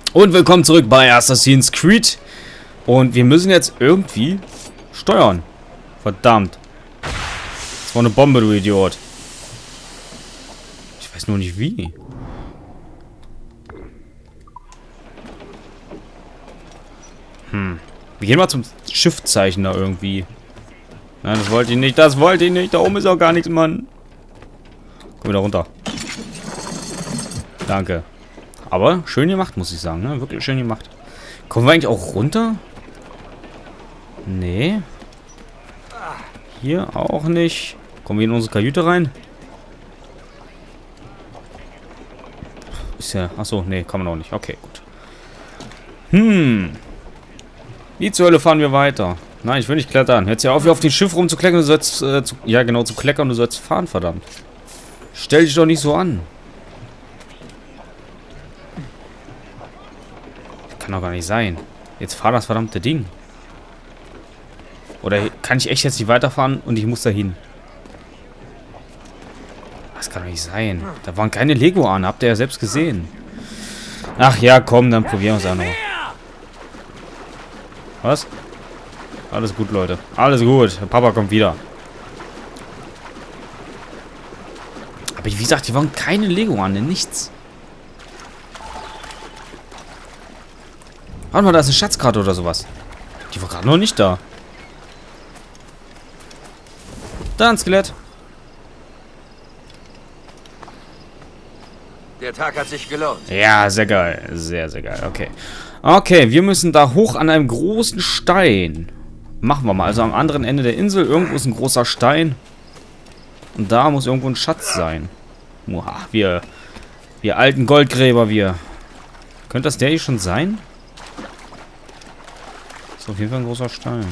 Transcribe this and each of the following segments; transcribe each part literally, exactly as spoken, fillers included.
Und willkommen zurück bei Assassin's Creed. Und wir müssen jetzt irgendwie steuern. Verdammt. Das war eine Bombe, du Idiot. Ich weiß nur nicht wie. Hm. Wir gehen mal zum Schiffzeichen da irgendwie. Nein, das wollte ich nicht. Das wollte ich nicht. Da oben ist auch gar nichts, Mann. Komm wieder runter. Danke. Aber schön gemacht, muss ich sagen, ne? Wirklich schön gemacht. Kommen wir eigentlich auch runter? Nee. Hier auch nicht. Kommen wir in unsere Kajüte rein? Ist ja... Achso, nee, kann man auch nicht. Okay, gut. Hm. Wie zur Hölle fahren wir weiter? Nein, ich will nicht klettern. Hört ja auf, hier auf dem Schiff rumzukleckern. Du sollst... Äh, zu, ja, genau, zu kleckern. Du sollst fahren, verdammt. Stell dich doch nicht so an. Kann doch gar nicht sein. Jetzt fahr das verdammte Ding. Oder kann ich echt jetzt nicht weiterfahren und ich muss da hin? Das kann doch nicht sein. Da waren keine Lego an. Habt ihr ja selbst gesehen. Ach ja, komm, dann probieren wir es auch noch. Was? Alles gut, Leute. Alles gut. Papa kommt wieder. Aber wie gesagt, die waren keine Lego an. Nichts. Warte mal, da ist eine Schatzkarte oder sowas. Die war gerade noch nicht da. Da ein Skelett. Der Tag hat sich gelohnt. Ja, sehr geil. Sehr, sehr geil. Okay. Okay, wir müssen da hoch an einem großen Stein. Machen wir mal. Also am anderen Ende der Insel. Irgendwo ist ein großer Stein. Und da muss irgendwo ein Schatz sein. Uah, wir, wir alten Goldgräber, wir. Könnte das der hier schon sein? Ist auf jeden Fall ein großer Stein.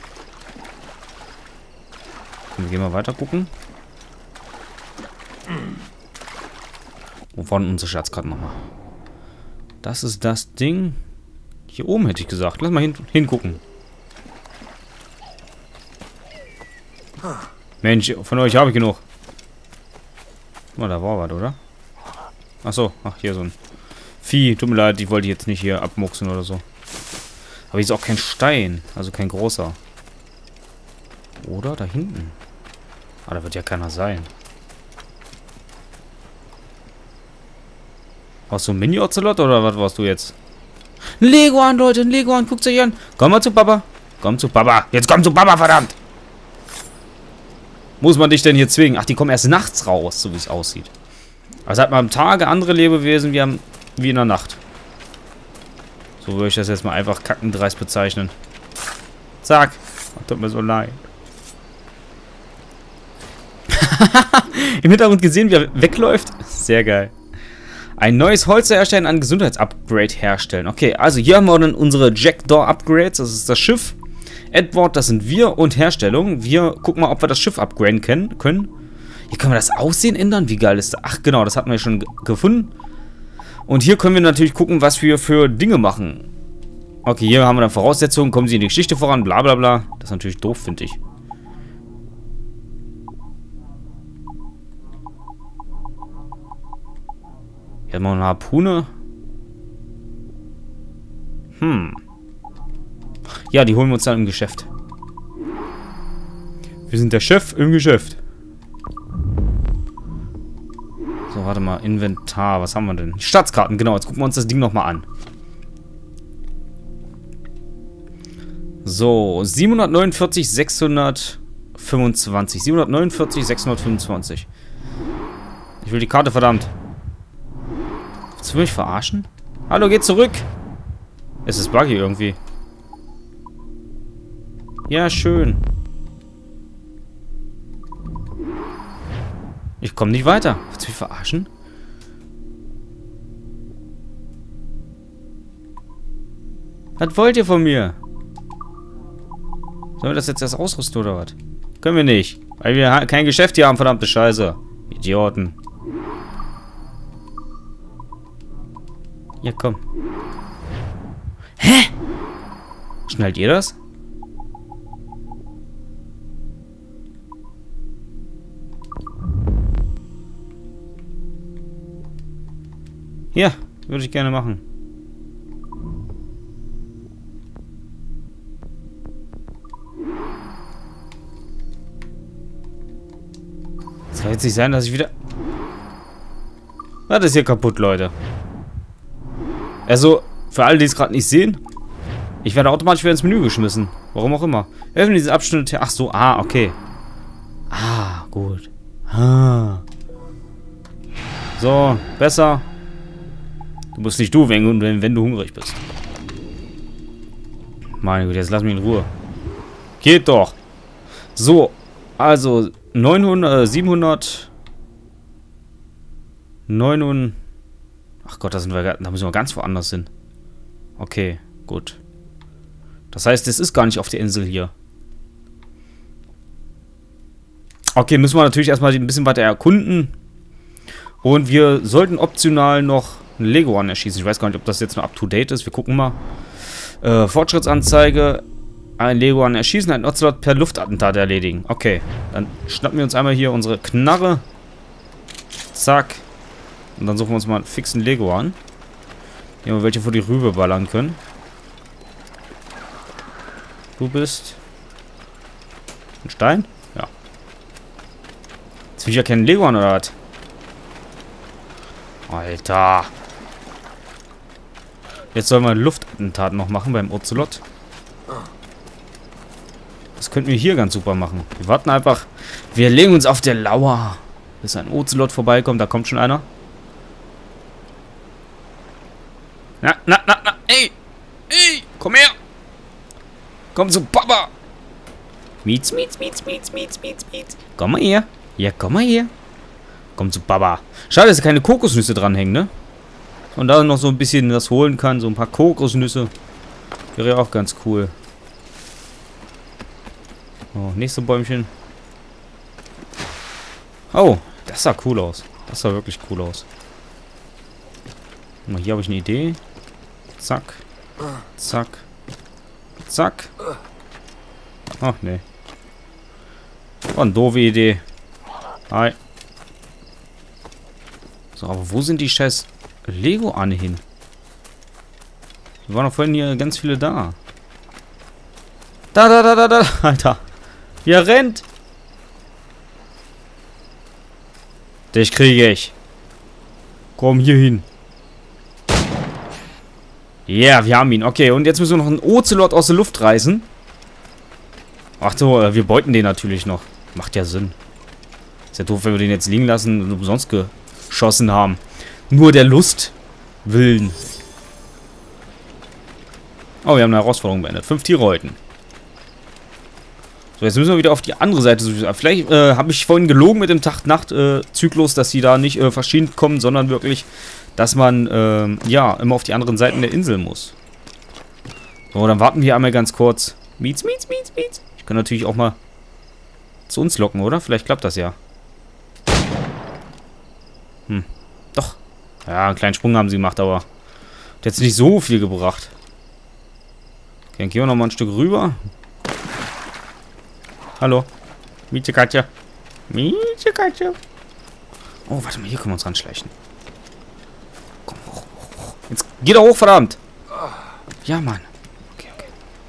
Wir gehen mal weiter gucken. Wo waren unsere Schatzkarten nochmal? Das ist das Ding. Hier oben hätte ich gesagt. Lass mal hin, hingucken. Mensch, von euch habe ich genug. Guck mal, da war was, oder? Achso, ach, hier so ein Vieh. Tut mir leid, ich wollte jetzt nicht hier abmuchsen oder so. Aber hier ist auch kein Stein. Also kein großer. Oder da hinten. Ah, da wird ja keiner sein. Warst du ein Mini-Ocelot oder was warst du jetzt? Ein Leguan, Leute, ein Leguan. Guckt euch an. Komm mal zu Papa. Komm zu Papa. Jetzt komm zu Papa, verdammt. Muss man dich denn hier zwingen? Ach, die kommen erst nachts raus, so wie es aussieht. Also hat man am Tage andere Lebewesen wie, am, wie in der Nacht. So würde ich das jetzt mal einfach kackendreist bezeichnen. Zack. Ach, tut mir so leid. Im Hintergrund gesehen, wie er wegläuft. Sehr geil. Ein neues Holz herstellen, ein Gesundheitsupgrade herstellen. Okay, also hier haben wir dann unsere Jackdaw-Upgrades. Das ist das Schiff. Edward, das sind wir. Und Herstellung. Wir gucken mal, ob wir das Schiff upgraden können. Hier können wir das Aussehen ändern. Wie geil ist das? Ach genau, das hatten wir schon gefunden. Und hier können wir natürlich gucken, was wir für Dinge machen. Okay, hier haben wir dann Voraussetzungen. Kommen sie in die Geschichte voran, bla bla bla. Das ist natürlich doof, finde ich. Hier haben wir eine Harpune. Hm. Ja, die holen wir uns dann im Geschäft. Wir sind der Chef im Geschäft. So, warte mal. Inventar. Was haben wir denn? Staatskarten, genau. Jetzt gucken wir uns das Ding nochmal an. So, siebenhundertneunundvierzig, sechshundertfünfundzwanzig. siebenhundertneunundvierzig, sechshundertfünfundzwanzig. Ich will die Karte, verdammt. Willst du mich verarschen? Hallo, geh zurück. Es ist buggy irgendwie. Ja, schön. Ich komme nicht weiter. Willst du mich verarschen? Was wollt ihr von mir? Sollen wir das jetzt erst ausrüsten oder was? Können wir nicht. Weil wir kein Geschäft hier haben, verdammte Scheiße. Idioten. Ja, komm. Hä? Schnallt ihr das? Ja, würde ich gerne machen. kann jetzt nicht sein, dass ich wieder... Ah, das ist hier kaputt, Leute. Also, für alle, die es gerade nicht sehen, ich werde automatisch wieder ins Menü geschmissen. Warum auch immer. Öffnen diese Abschnitte... Ach so, ah, okay. Ah, gut. Ah. So, besser. Du musst nicht du, wenn, wenn, wenn du hungrig bist. Meine Güte, jetzt lass mich in Ruhe. Geht doch. So, also neunhundert, siebenhundert, neunhundert. Ach Gott, da sind wir, da müssen wir ganz woanders hin. Okay, gut. Das heißt, es ist gar nicht auf der Insel hier. Okay, müssen wir natürlich erstmal ein bisschen weiter erkunden. Und wir sollten optional noch einen Leguan erschießen. Ich weiß gar nicht, ob das jetzt noch up to date ist. Wir gucken mal. Äh, Fortschrittsanzeige. Ein Leguan erschießen, ein Ocelot per Luftattentat erledigen. Okay, dann schnappen wir uns einmal hier unsere Knarre. Zack. Und dann suchen wir uns mal einen fixen Leguan. Hier haben wir welche vor die Rübe ballern können. Du bist... ein Stein? Ja. Jetzt will ich ja keinen Leguan, oder was? Alter. Jetzt sollen wir ein Luftattentat noch machen beim Ocelot. Das könnten wir hier ganz super machen. Wir warten einfach. Wir legen uns auf der Lauer. Bis ein Ocelot vorbeikommt. Da kommt schon einer. Na, na, na, na. Ey. Ey. Komm her. Komm zu Papa. Mietz, mietz, mietz, mietz, mietz, mietz, mietz. Komm mal her. Ja, komm mal her. Komm zu Papa. Schade, dass keine Kokosnüsse dranhängen, ne? Und da noch so ein bisschen das holen kann. So ein paar Kokosnüsse. Wäre ja auch ganz cool. Oh, nächste Bäumchen. Oh, das sah cool aus. Das sah wirklich cool aus. Mal, hier habe ich eine Idee. Zack. Zack. Zack. Ach, nee. War eine doofe Idee. Hi. So, aber wo sind die scheiß Leguane hin? Wir waren doch vorhin hier ganz viele da. Da, da, da, da, da. Alter. Ja, rennt. Dich kriege ich. Komm hier hin. Ja, yeah, wir haben ihn. Okay, und jetzt müssen wir noch einen Ocelot aus der Luft reißen. Ach so, wir beuten den natürlich noch. Macht ja Sinn. Ist ja doof, wenn wir den jetzt liegen lassen und umsonst geschossen haben. Nur der Lust willen. Oh, wir haben eine Herausforderung beendet. Fünf Tiere häuten. So, jetzt müssen wir wieder auf die andere Seite. Vielleicht äh, habe ich vorhin gelogen mit dem Tag-Nacht-Zyklus, dass sie da nicht äh, verschieden kommen, sondern wirklich, dass man, äh, ja, immer auf die anderen Seiten der Insel muss. So, dann warten wir einmal ganz kurz. Mietz, mietz, mietz, mietz. Ich kann natürlich auch mal zu uns locken, oder? Vielleicht klappt das ja. Hm, doch. Ja, einen kleinen Sprung haben sie gemacht, aber hat jetzt nicht so viel gebracht. Okay, dann gehen wir noch mal ein Stück rüber. Hallo. Mietje Katja. Mietje Katja. Oh, warte mal, hier können wir uns ranschleichen. Komm, hoch, hoch, hoch. Jetzt geh doch hoch, verdammt. Ja, Mann. Okay, okay.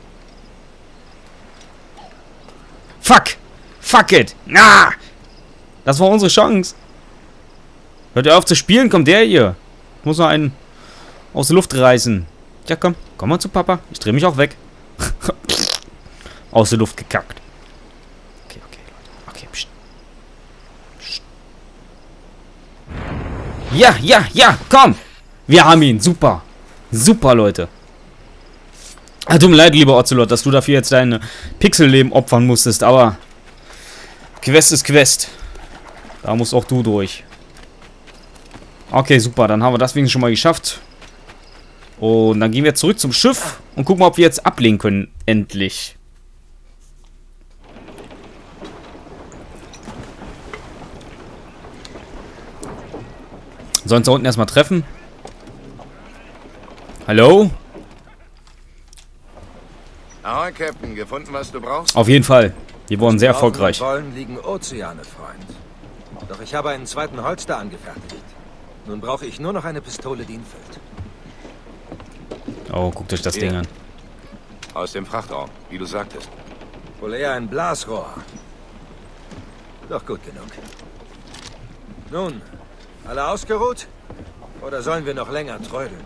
Fuck. Fuck it. Ah. Das war unsere Chance. Hört ihr auf zu spielen? Kommt der hier. Ich muss noch einen aus der Luft reißen. Ja, komm. Komm mal zu Papa. Ich drehe mich auch weg. Aus der Luft gekackt. Okay, okay, Leute. Okay, pst. Pst. Ja, ja, ja, komm. Wir haben ihn. Super. Super, Leute. Ah, tut mir leid, lieber Ocelot, dass du dafür jetzt dein Pixelleben opfern musstest, aber Quest ist Quest. Da musst auch du durch. Okay, super. Dann haben wir das wenigstens schon mal geschafft. Und dann gehen wir zurück zum Schiff und gucken mal, ob wir jetzt ablegen können. Endlich. Sollen uns da unten erstmal treffen? Hallo? Ahoi, Captain. Gefunden, was du brauchst? Auf jeden Fall. Wir wurden sehr erfolgreich. In Wollen liegen Ozeane, Freund. Doch ich habe einen zweiten Holster angefertigt. Nun brauche ich nur noch eine Pistole, die ihn füllt. Oh, guckt euch das Hier. Ding an. Aus dem Frachtraum, wie du sagtest. Wohl eher ein Blasrohr. Doch gut genug. Nun, alle ausgeruht? Oder sollen wir noch länger trödeln?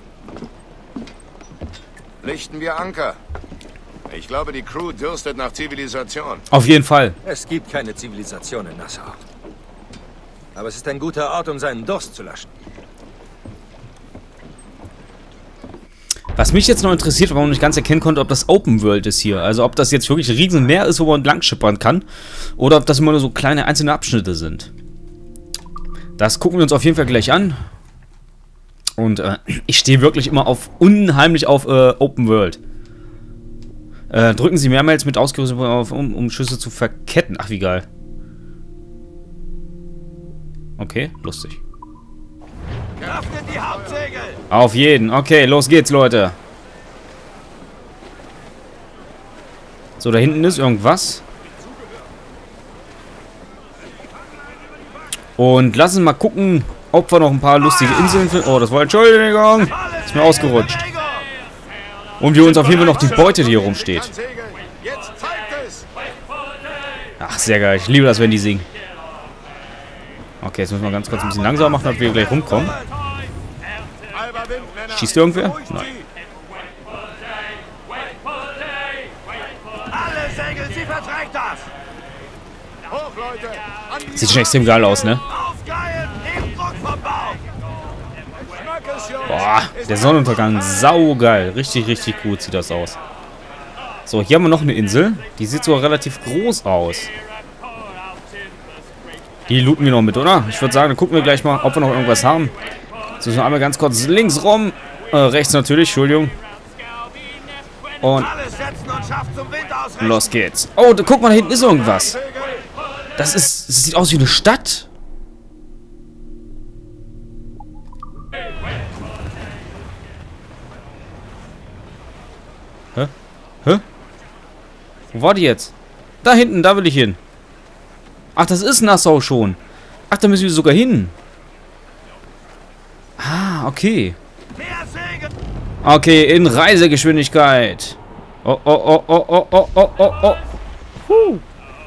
Lichten wir Anker. Ich glaube, die Crew dürstet nach Zivilisation. Auf jeden Fall. Es gibt keine Zivilisation in Nassau. Aber es ist ein guter Ort, um seinen Durst zu löschen. Was mich jetzt noch interessiert, warum ich nicht ganz erkennen konnte, ob das Open World ist hier. Also ob das jetzt wirklich ein Riesenmeer ist, wo man entlang schippern kann. Oder ob das immer nur so kleine einzelne Abschnitte sind. Das gucken wir uns auf jeden Fall gleich an. Und äh, ich stehe wirklich immer auf unheimlich auf äh, Open World. Äh, drücken Sie mehrmals mit ausgerüstet auf, um, um Schüsse zu verketten. Ach, wie geil. Okay, lustig. Öffnet die Hauptsegel! Auf jeden. Okay, los geht's, Leute. So, da hinten ist irgendwas. Und lass uns mal gucken, ob wir noch ein paar lustige Inseln finden. Oh, das war... Entschuldigung. Ist mir ausgerutscht. Und wir uns auf jeden Fall noch die Beute, die hier rumsteht. Ach, sehr geil. Ich liebe das, wenn die singen. Okay, jetzt müssen wir ganz kurz ein bisschen langsamer machen, damit wir gleich rumkommen. Schießt irgendwer? Nein. Sieht schon extrem geil aus, ne? Boah, der Sonnenuntergang, saugeil. Richtig, richtig gut sieht das aus. So, hier haben wir noch eine Insel. Die sieht sogar relativ groß aus. Die looten wir noch mit, oder? Ich würde sagen, dann gucken wir gleich mal, ob wir noch irgendwas haben. So, so einmal ganz kurz links rum. Äh, rechts natürlich, Entschuldigung. Und los geht's. Oh, da, guck mal, da hinten ist irgendwas. Das ist, das sieht aus wie eine Stadt. Hä? Hä? Wo war die jetzt? Da hinten, da will ich hin. Ach, das ist Nassau schon. Ach, da müssen wir sogar hin. Ah, okay. Okay, in Reisegeschwindigkeit. Oh, oh, oh, oh, oh, oh, oh, oh, oh. Huh.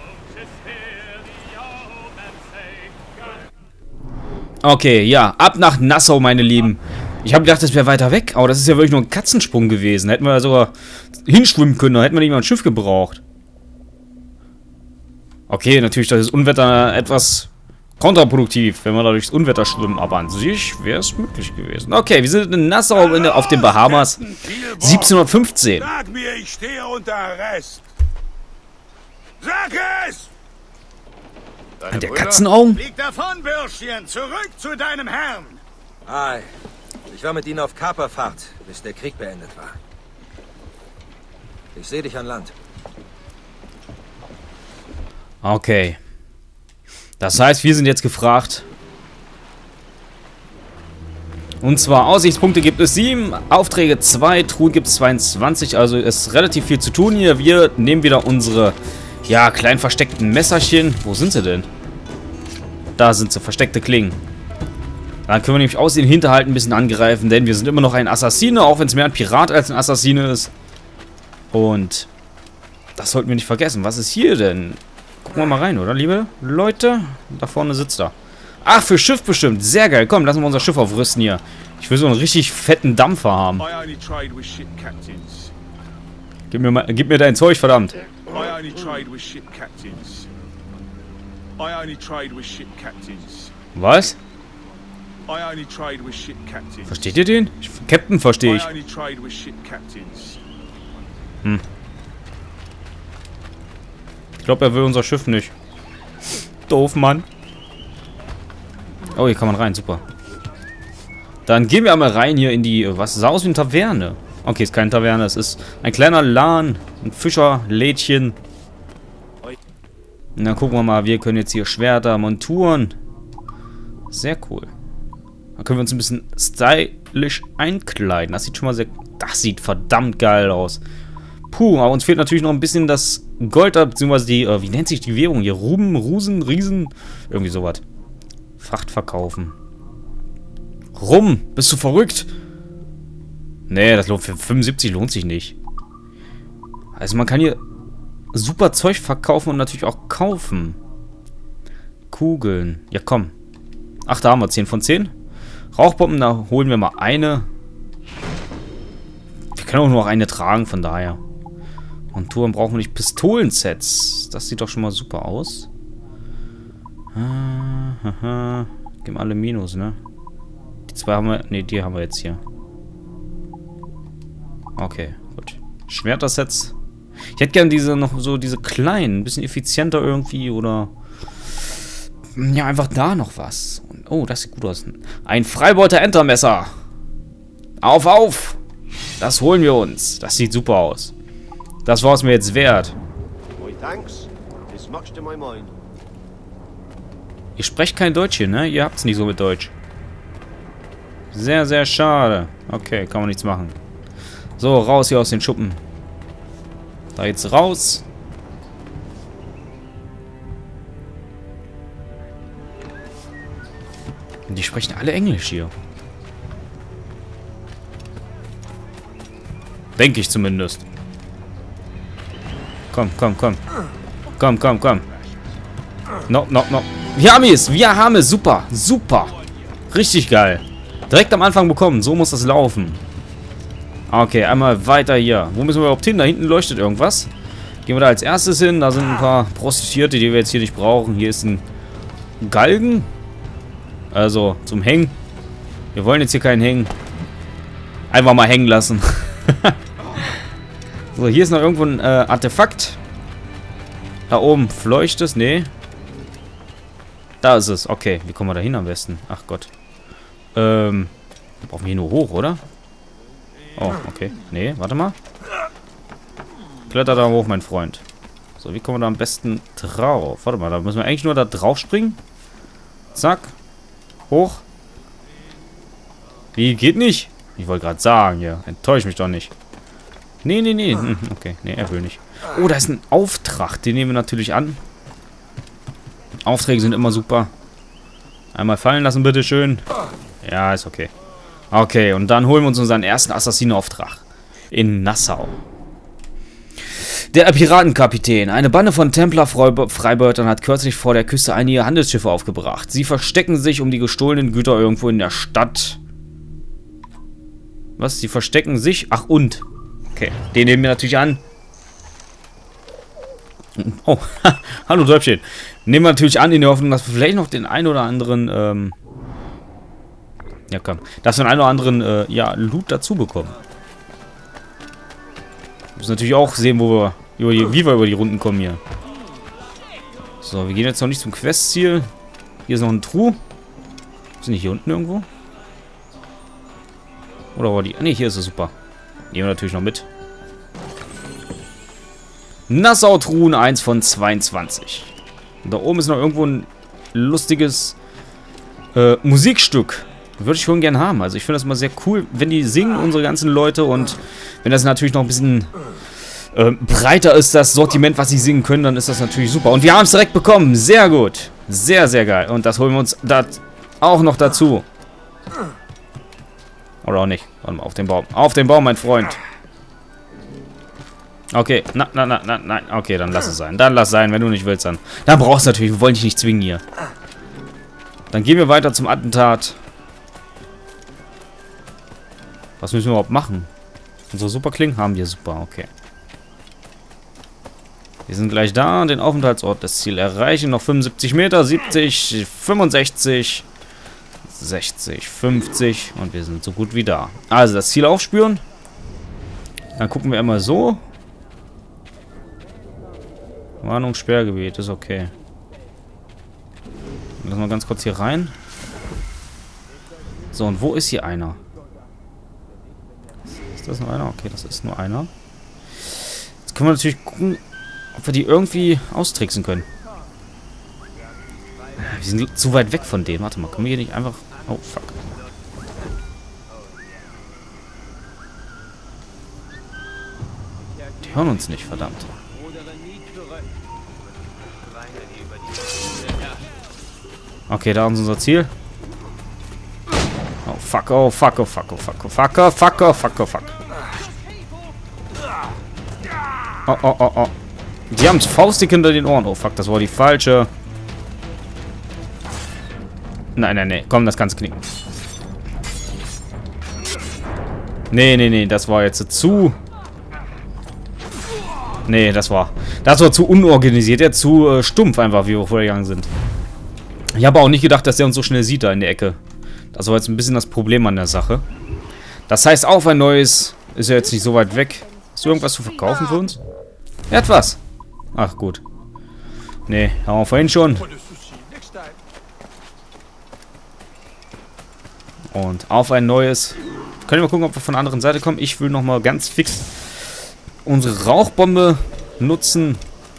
Okay, ja, ab nach Nassau, meine Lieben. Ich habe gedacht, das wäre weiter weg, aber das ist ja wirklich nur ein Katzensprung gewesen. Hätten wir sogar hinschwimmen können, da hätten wir nicht mal ein Schiff gebraucht. Okay, natürlich, das ist Unwetter etwas kontraproduktiv, wenn wir da durchs Unwetter schwimmen, aber an sich wäre es möglich gewesen. Okay, wir sind in Nassau in der, auf den Bahamas. siebzehnhundertfünfzehn. Sag mir, ich stehe unter Arrest. Sag es! Deine Der Brüder? Katzenaugen? Flieg davon, Bürschchen! Zurück zu deinem Herrn! Ei, ich war mit ihnen auf Kaperfahrt, bis der Krieg beendet war. Ich sehe dich an Land. Okay. Das heißt, wir sind jetzt gefragt. Und zwar Aussichtspunkte gibt es sieben, Aufträge zwei, Truhen gibt es zweiundzwanzig. Also ist relativ viel zu tun hier. Wir nehmen wieder unsere, ja, kleinen versteckten Messerchen. Wo sind sie denn? Da sind sie, versteckte Klingen. Dann können wir nämlich aus den Hinterhalt ein bisschen angreifen, denn wir sind immer noch ein Assassine, auch wenn es mehr ein Pirat als ein Assassine ist. Und das sollten wir nicht vergessen. Was ist hier denn? Gucken wir mal rein, oder, liebe Leute? Da vorne sitzt er. Ach, für Schiff bestimmt. Sehr geil. Komm, lassen wir unser Schiff aufrüsten hier. Ich will so einen richtig fetten Dampfer haben. Gib mir, mal, gib mir dein Zeug, verdammt. Was? Versteht ihr den? Ich, Captain verstehe ich. Hm. Ich glaube, er will unser Schiff nicht. Doof, Mann. Oh, hier kann man rein, super. Dann gehen wir einmal rein hier in die... Was sah aus wie eine Taverne? Okay, ist keine Taverne, es ist ein kleiner Laden. Ein Fischerlädchen. Und dann gucken wir mal, wir können jetzt hier Schwerter, Monturen. Sehr cool. Dann können wir uns ein bisschen stylisch einkleiden. Das sieht schon mal sehr... Das sieht verdammt geil aus. Puh, aber uns fehlt natürlich noch ein bisschen das Gold, beziehungsweise die... Äh, wie nennt sich die Währung hier? Ruben, Rusen, Riesen? Irgendwie sowas. Fracht verkaufen. Rum! Bist du verrückt? Nee, das lohnt für fünfundsiebzig lohnt sich nicht. Also man kann hier super Zeug verkaufen und natürlich auch kaufen. Kugeln. Ja, komm. Ach, da haben wir zehn von zehn. Rauchbomben, da holen wir mal eine. Wir können auch nur noch eine tragen, von daher. Und Touren brauchen wir nicht. Pistolensets. Das sieht doch schon mal super aus. Haha. Geben alle Minus, ne? Die zwei haben wir. Ne, die haben wir jetzt hier. Okay, gut. Schwertersets. Ich hätte gern diese noch so diese kleinen, ein bisschen effizienter irgendwie oder. Ja, einfach da noch was. Oh, das sieht gut aus. Ein Freibeuter Entermesser. Auf, auf! Das holen wir uns. Das sieht super aus. Das war es mir jetzt wert. Ihr sprecht kein Deutsch hier, ne? Ihr habt's nicht so mit Deutsch. Sehr, sehr schade. Okay, kann man nichts machen. So, raus hier aus den Schuppen. Da jetzt raus. Und die sprechen alle Englisch hier. Denke ich zumindest. Komm, komm, komm. Komm, komm, komm. No, no, no. Wir haben es. Wir haben es. Super. Super. Richtig geil. Direkt am Anfang bekommen. So muss das laufen. Okay, einmal weiter hier. Wo müssen wir überhaupt hin? Da hinten leuchtet irgendwas. Gehen wir da als erstes hin. Da sind ein paar Prostituierte, die wir jetzt hier nicht brauchen. Hier ist ein Galgen. Also, zum Hängen. Wir wollen jetzt hier keinen hängen. Einfach mal hängen lassen. So, hier ist noch irgendwo ein äh, Artefakt. Da oben fleucht es. Nee. Da ist es. Okay, wie kommen wir da hin am besten? Ach Gott. Ähm, da brauchen wir hier nur hoch, oder? Oh, okay. Nee, warte mal. Kletter da hoch, mein Freund. So, wie kommen wir da am besten drauf? Warte mal, da müssen wir eigentlich nur da drauf springen. Zack. Hoch. Wie, geht nicht? Ich wollte gerade sagen, ja. Enttäusch mich doch nicht. Nee, nee, nee. Hm, okay, nee, er will nicht. Oh, da ist ein Auftrag. Den nehmen wir natürlich an. Aufträge sind immer super. Einmal fallen lassen, bitteschön. Ja, ist okay. Okay, und dann holen wir uns unseren ersten Assassinauftrag. In Nassau. Der Piratenkapitän. Eine Bande von Templer-Freibeutern hat kürzlich vor der Küste einige Handelsschiffe aufgebracht. Sie verstecken sich um die gestohlenen Güter irgendwo in der Stadt. Was? Sie verstecken sich? Ach, und? Okay, den nehmen wir natürlich an. Oh, hallo Däubchen. Nehmen wir natürlich an, in der Hoffnung, dass wir vielleicht noch den einen oder anderen, ähm... ja, komm. Dass wir den einen oder anderen, äh, ja, Loot dazu bekommen. Wir müssen natürlich auch sehen, wo wir, über die, wie wir über die Runden kommen hier. So, wir gehen jetzt noch nicht zum Questziel. Hier ist noch ein Truhe. Sind die hier unten irgendwo? Oder war die... Ne, hier ist es super. Nehmen wir natürlich noch mit. Nassau-Truhen eins von zweiundzwanzig. Und da oben ist noch irgendwo ein lustiges äh, Musikstück. Würde ich schon gern haben. Also ich finde das immer sehr cool, wenn die singen, unsere ganzen Leute. Und wenn das natürlich noch ein bisschen äh, breiter ist, das Sortiment, was sie singen können, dann ist das natürlich super. Und wir haben es direkt bekommen. Sehr gut. Sehr, sehr geil. Und das holen wir uns da auch noch dazu. Oder auch nicht. Warte mal, auf den Baum. Auf den Baum, mein Freund. Okay, na, na, na, na, nein. Okay, dann lass es sein. Dann lass es sein, wenn du nicht willst, dann. Dann brauchst du natürlich, wir wollen dich nicht zwingen hier. Dann gehen wir weiter zum Attentat. Was müssen wir überhaupt machen? Unsere Superklingen haben wir super, okay. Wir sind gleich da, den Aufenthaltsort, das Ziel erreichen. Noch fünfundsiebzig Meter, siebzig, fünfundsechzig, sechzig, fünfzig und wir sind so gut wie da. Also das Ziel aufspüren. Dann gucken wir immer so. Warnung, Sperrgebiet, ist okay. Lassen wir ganz kurz hier rein. So, und wo ist hier einer? Ist das nur einer? Okay, das ist nur einer. Jetzt können wir natürlich gucken, ob wir die irgendwie austricksen können. Wir sind zu weit weg von denen. Warte mal, können wir hier nicht einfach... Oh, fuck. Die hören uns nicht, verdammt. Okay, da ist unser Ziel. Oh, fuck, oh, fuck, oh, fuck, oh, fuck, oh, fuck, oh, fuck, oh, fuck, oh, fuck. Oh, oh, oh, oh. Die haben es faustig hinter den Ohren. Oh, fuck, das war die falsche. Nein, nein, nein. Komm, das kannst knicken. Nee, nee, nee. Das war jetzt zu... Nee, das war... Das war zu unorganisiert. Ja, zu äh, stumpf einfach, wie wir vorgegangen sind. Ich habe auch nicht gedacht, dass der uns so schnell sieht da in der Ecke. Das war jetzt ein bisschen das Problem an der Sache. Das heißt, auf ein neues... Ist ja jetzt nicht so weit weg. Hast du irgendwas zu verkaufen für uns? Er hat was. Ach, gut. Nee, haben wir vorhin schon. Und auf ein neues. Können wir mal gucken, ob wir von der anderen Seite kommen. Ich will nochmal ganz fix unsere Rauchbombe nutzen.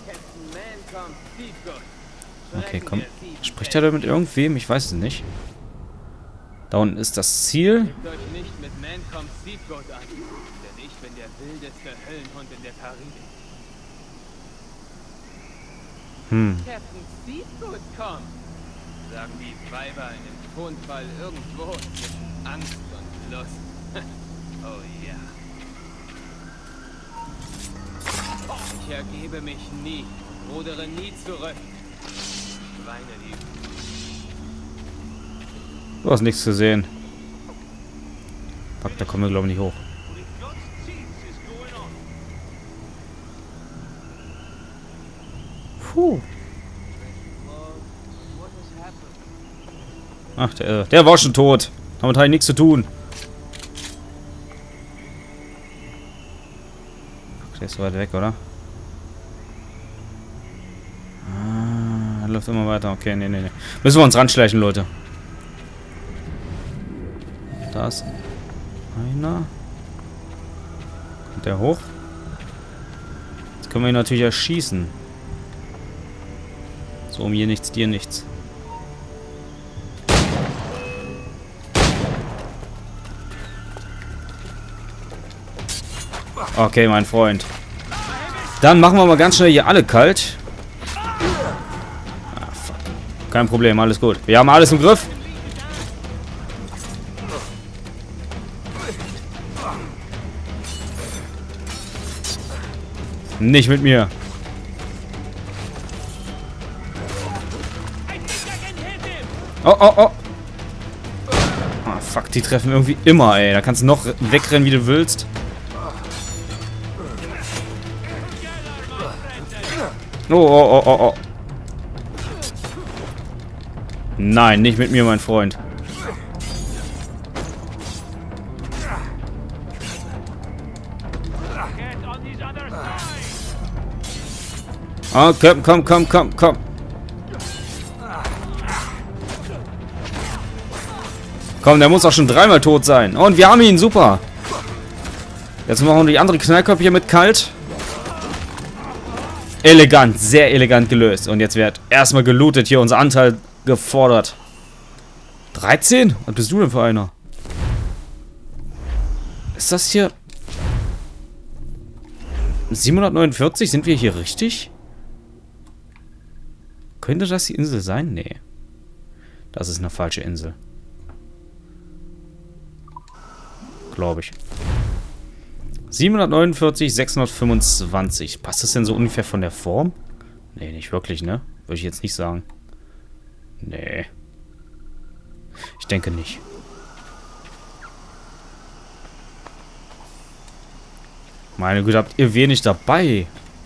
Okay, komm. Spricht er da mit irgendwem? Ich weiß es nicht. Da unten ist das Ziel. Hm. Sagen die Weiber in dem Tonfall irgendwo zwischen Angst und Lust. Oh ja. Ich ergebe mich nie und rudere nie zurück. Schweine lieben. Du hast nichts gesehen. Fuck, da kommen wir glaube ich nicht hoch. Puh. Ach, der, der war schon tot. Damit habe ich nichts zu tun. Der ist weit weg, oder? Ah, läuft immer weiter. Okay, nee, nee, nee. Müssen wir uns ranschleichen, Leute. Da ist einer. Kommt der hoch? Jetzt können wir ihn natürlich erschießen. So, um hier nichts, dir nichts. Okay, mein Freund. Dann machen wir mal ganz schnell hier alle kalt. Ah, fuck. Kein Problem, alles gut. Wir haben alles im Griff. Nicht mit mir. Oh, oh, oh. Ah, fuck, die treffen irgendwie immer, ey. Da kannst du noch wegrennen, wie du willst. Oh, oh, oh, oh, oh. Nein, nicht mit mir, mein Freund. Oh, komm, komm, komm, komm, komm. Komm, der muss auch schon dreimal tot sein. Und wir haben ihn, super. Jetzt machen wir die andere Knallkopf hier mit kalt. Elegant, sehr elegant gelöst. Und jetzt wird erstmal gelootet, hier unser Anteil gefordert. dreizehn? Was bist du denn für einer? Ist das hier... siebenhundertneunundvierzig? Sind wir hier richtig? Könnte das die Insel sein? Nee. Das ist eine falsche Insel. Glaube ich. siebenhundertneunundvierzig, sechshundertfünfundzwanzig. Passt das denn so ungefähr von der Form? Nee, nicht wirklich, ne? Würde ich jetzt nicht sagen. Nee. Ich denke nicht. Meine Güte, habt ihr wenig dabei.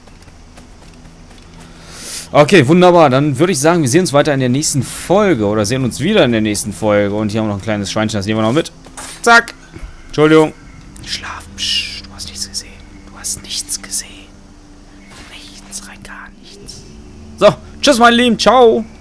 Okay, wunderbar. Dann würde ich sagen, wir sehen uns weiter in der nächsten Folge. Oder sehen uns wieder in der nächsten Folge. Und hier haben wir noch ein kleines Schweinchen, das nehmen wir noch mit. Zack. Entschuldigung. Schlaf. Psch, du hast nichts gesehen. Du hast nichts gesehen. Nichts, rein gar nichts. So, tschüss, meine Lieben. Ciao.